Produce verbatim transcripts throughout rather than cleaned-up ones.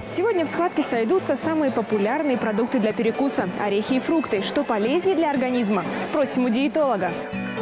Сегодня в схватке сойдутся самые популярные продукты для перекуса – орехи и фрукты. Что полезнее для организма? Спросим у диетолога.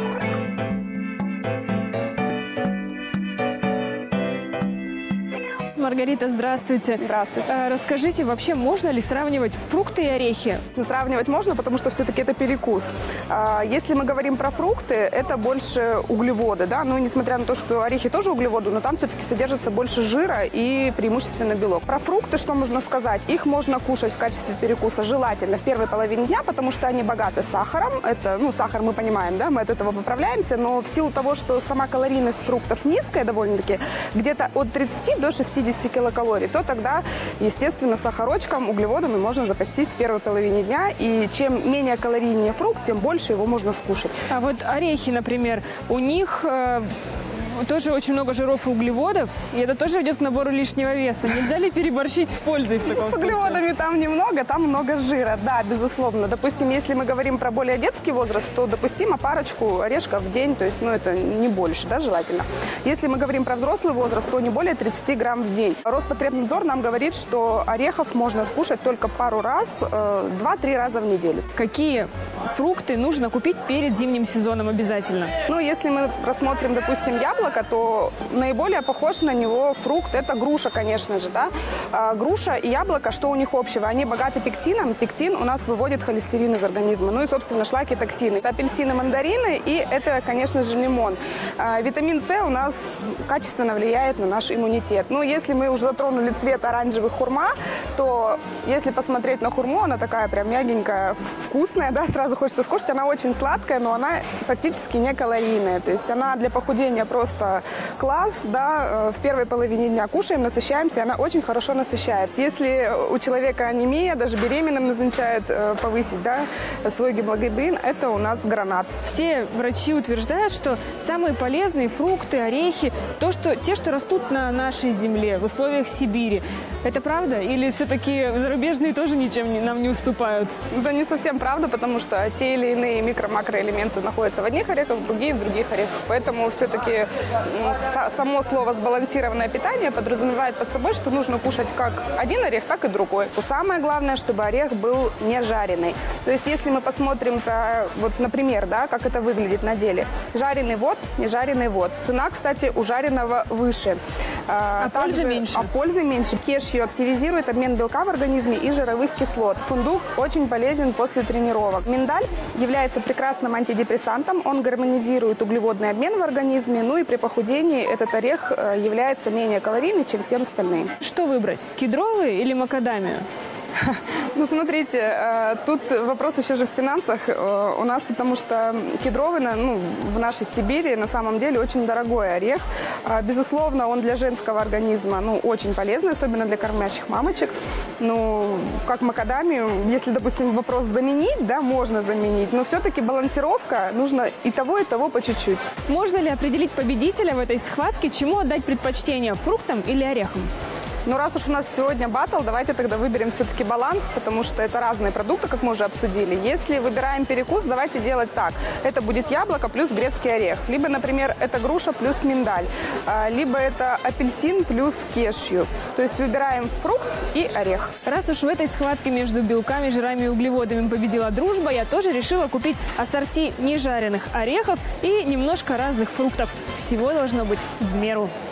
Маргарита, здравствуйте. Здравствуйте. Расскажите, вообще можно ли сравнивать фрукты и орехи? Ну, сравнивать можно, потому что все-таки это перекус. Если мы говорим про фрукты, это больше углеводы, да, ну, несмотря на то, что орехи тоже углеводы, но там все-таки содержится больше жира и преимущественно белок. Про фрукты что можно сказать? Их можно кушать в качестве перекуса желательно в первой половине дня, потому что они богаты сахаром. Это, ну, сахар мы понимаем, да, мы от этого поправляемся, но в силу того, что сама калорийность фруктов низкая довольно-таки, где-то от тридцати до шестидесяти килокалорий, то тогда, естественно, сахарочком, углеводами можно запастись в первой половине дня. И чем менее калорийнее фрукт, тем больше его можно скушать. А вот орехи, например, у них э, тоже очень много жиров и углеводов, и это тоже ведет к набору лишнего веса. Нельзя ли переборщить с пользой в таком случае? С случае? углеводами там немного, там много жира, да, безусловно. Допустим, если мы говорим про более детский возраст, то допустимо парочку орешков в день, то есть, ну, это не больше, да, желательно. Если мы говорим про взрослый возраст, то не более тридцати грамм в день. Роспотребнадзор нам говорит, что орехов можно скушать только пару раз, два-три раза в неделю. Какие фрукты нужно купить перед зимним сезоном обязательно? Ну, если мы рассмотрим, допустим, яблоко, то наиболее похож на него фрукт – это груша, конечно же, да. А, груша и яблоко, что у них общего? Они богаты пектином. Пектин у нас выводит холестерин из организма. Ну и, собственно, шлаки, токсины. Это апельсины, мандарины и это, конечно же, лимон. А, витамин С у нас качественно влияет на наш иммунитет. Ну, если мы уже затронули цвет оранжевых хурма, то если посмотреть на хурму, она такая прям мягенькая, вкусная, да, сразу хочется скушать. Она очень сладкая, но она практически не калорийная. То есть она для похудения просто класс, да, в первой половине дня кушаем, насыщаемся, она очень хорошо насыщает. Если у человека анемия, даже беременным назначают повысить, да, свой гемоглобин, это у нас гранат. Все врачи утверждают, что самые полезные фрукты, орехи, то, что, те, что растут на нашей земле, в условиях Сибири. Это правда? Или все-таки зарубежные тоже ничем не, нам не уступают? Это не совсем правда, потому что те или иные микро-макроэлементы находятся в одних орехах, другие в других орехах. Поэтому все-таки само слово «сбалансированное питание» подразумевает под собой, что нужно кушать как один орех, так и другой. Самое главное, чтобы орех был не жареный. То есть, если мы посмотрим, про, вот, например, да, как это выглядит на деле. Жареный вот, не жареный вот. Цена, кстати, у жареного выше. А, а пользы меньше? А пользы меньше. Кешью активизирует обмен белка в организме и жировых кислот. Фундук очень полезен после тренировок. Миндаль является прекрасным антидепрессантом. Он гармонизирует углеводный обмен в организме. Ну и при похудении этот орех является менее калорийным, чем все остальные. Что выбрать? Кедровый или макадамию? Ну, смотрите, тут вопрос еще же в финансах у нас, потому что кедровый, ну, в нашей Сибири на самом деле очень дорогой орех. Безусловно, он для женского организма, ну, очень полезный, особенно для кормящих мамочек. Ну, как макадамию, если, допустим, вопрос заменить, да, можно заменить, но все-таки балансировка, нужно и того, и того по чуть-чуть. Можно ли определить победителя в этой схватке, чему отдать предпочтение, фруктам или орехам? Ну, раз уж у нас сегодня баттл, давайте тогда выберем все-таки баланс, потому что это разные продукты, как мы уже обсудили. Если выбираем перекус, давайте делать так. Это будет яблоко плюс грецкий орех. Либо, например, это груша плюс миндаль. Либо это апельсин плюс кешью. То есть выбираем фрукт и орех. Раз уж в этой схватке между белками, жирами и углеводами победила дружба, я тоже решила купить ассорти нежаренных орехов и немножко разных фруктов. Всего должно быть в меру.